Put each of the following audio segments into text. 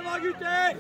da, gutter!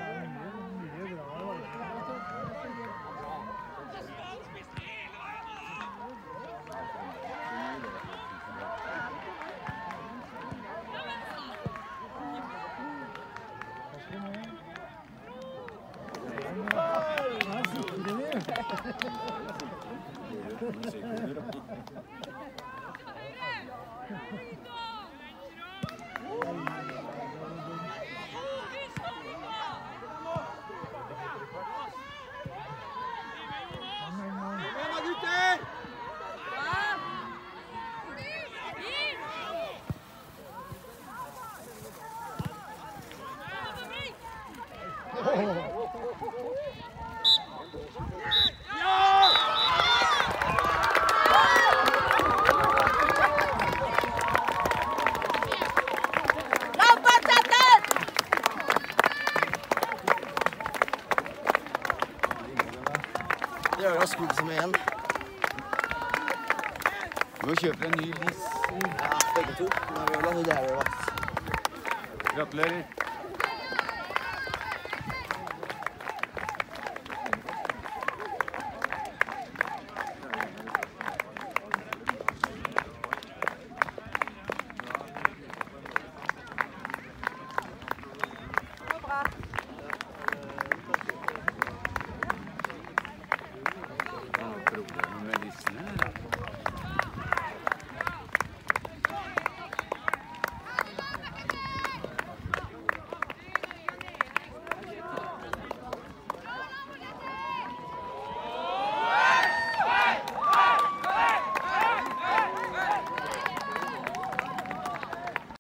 Det gjør det skudd som er igjen. Du må kjøpe en ny liss. Ja, begge to. Men vi vil ha det der, vakt. Gratulerer. Problemer med lissene, eller?